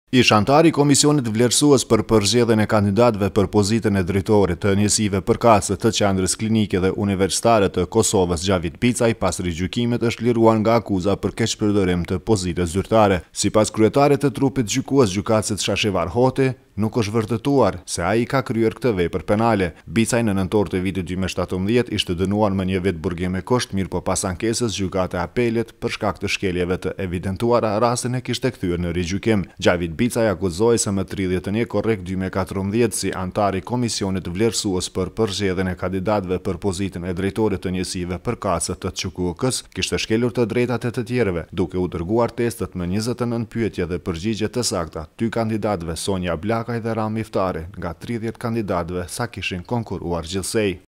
Ish antari i Komisionit Vlerësues për përzgjedhjen e kandidatëve për pozitën e drejtorit të njësive përkatëse të qendrës klinike dhe universitare të Kosovës Xhavid Picaj pas rigjykimit është liruar nga akuza për keqpërdorim të pozitës zyrtare. Sipas kryetarit të trupit gjykues gjykatësit Shashivar Hoti, nuk është vërtetuar se ai ka kryer këtë vepër penale. Picaj në nëntor të vitit 2017 ishte dënuar me 1 vit burgim me kusht, mirë po pas ankesës gjykata e apelit për shkak të shkeljeve të evidentuara rastin e kishte kthyer në rigjykim. Xhavid Picaj akuzohej se më 31 korrekt 2014 si antar i Komisionit Vlerësues për përzgjedhjen e kandidatëve për pozitën e drejtorit të njësive përkatëse të QKK-s kishte shkelur të drejtat e të tjerëve, duke u dërguar testet me 29 pyetje dhe përgjigje të sakta dy kandidatëve Sonja Blakaj dhe Rami Iftari nga 30 kandidatëve sa kishin konkuruar gjithsej.